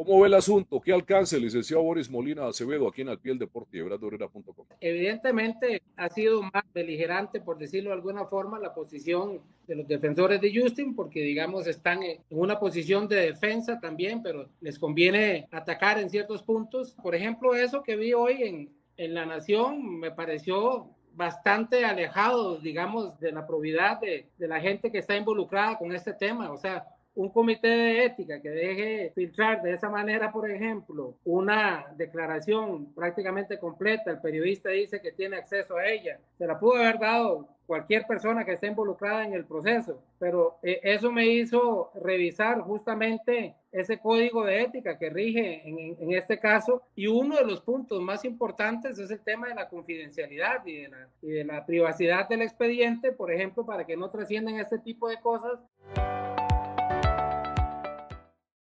¿Cómo ve el asunto? ¿Qué alcance, licenciado Boris Molina Acevedo, aquí en Al Pie del Deporte y Herrera.com? Evidentemente ha sido más beligerante, por decirlo de alguna forma, la posición de los defensores de Justin, porque digamos están en una posición de defensa también, pero les conviene atacar en ciertos puntos. Por ejemplo, eso que vi hoy en La Nación me pareció bastante alejado, digamos, de la probidad de la gente que está involucrada con este tema. O sea, un comité de ética que deje filtrar de esa manera, por ejemplo, una declaración prácticamente completa, el periodista dice que tiene acceso a ella, se la pudo haber dado cualquier persona que esté involucrada en el proceso, pero eso me hizo revisar justamente ese código de ética que rige en este caso, y uno de los puntos más importantes es el tema de la confidencialidad y de la privacidad del expediente, por ejemplo, para que no trasciendan este tipo de cosas.